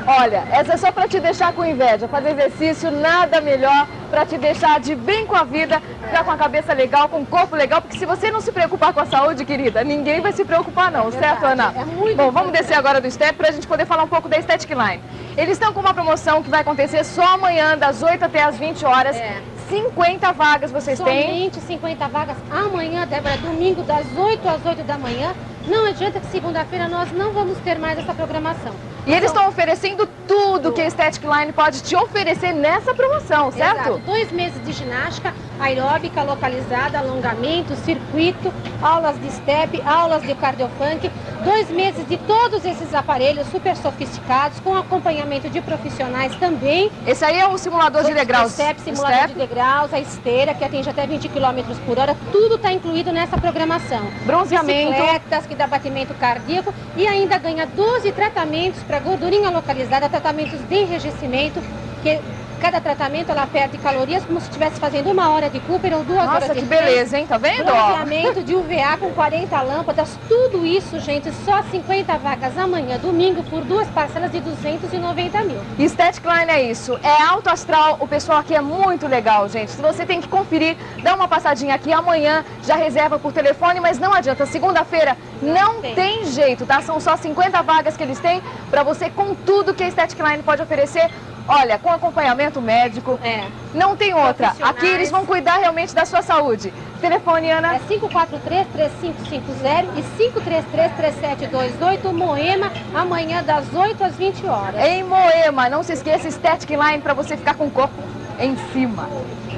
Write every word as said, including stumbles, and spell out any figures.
Olha, essa é só para te deixar com inveja. Fazer exercício, nada melhor para te deixar de bem com a vida, ficar com a cabeça legal, com o corpo legal, porque se você não se preocupar com a saúde, querida, ninguém vai se preocupar não, é certo, Ana? É muito Bom, vamos descer agora do step para a gente poder falar um pouco da Aesthetic Line. Eles estão com uma promoção que vai acontecer só amanhã, das oito até as vinte horas. É. cinquenta vagas vocês têm? Somente cinquenta vagas amanhã, Débora, domingo das oito às oito da manhã. Não adianta que segunda-feira nós não vamos ter mais essa programação. E eles estão oferecendo tudo que a Aesthetic Line pode te oferecer nessa promoção, certo? Exato. Dois meses de ginástica aeróbica localizada, alongamento, circuito, aulas de step, aulas de cardiofunk. Dois meses de todos esses aparelhos super sofisticados, com acompanhamento de profissionais também. Esse aí é o simulador de degraus. O step, simulador step. de degraus, a esteira, que atende até vinte quilômetros por hora. Tudo está incluído nessa programação. Bronzeamento. Bicicletas, que dá batimento cardíaco. E ainda ganha doze tratamentos para gordurinha localizada, tratamentos de enrijecimento, que cada tratamento ela perde calorias como se estivesse fazendo uma hora de Cooper ou duas Nossa, horas de que beleza, hein? Tá vendo? Bronzeamento de U V A com quarenta lâmpadas, tudo isso, gente, só cinquenta vagas amanhã, domingo, por duas parcelas de duzentos e noventa mil. Aesthetic Line é isso, é alto astral, o pessoal aqui é muito legal, gente. Se você tem que conferir, dá uma passadinha aqui amanhã, já reserva por telefone, mas não adianta, segunda-feira não tem. tem jeito, tá? São só cinquenta vagas que eles têm pra você com tudo que a Aesthetic Line pode oferecer. Olha, com acompanhamento médico, é. não tem outra. Aqui eles vão cuidar realmente da sua saúde. Telefone, Ana? É cinco quatro três, três cinco cinco zero e cinco três três, três sete dois oito, Moema, amanhã das oito às vinte horas. Em Moema, não se esqueça, Aesthetic Line para você ficar com o corpo em cima.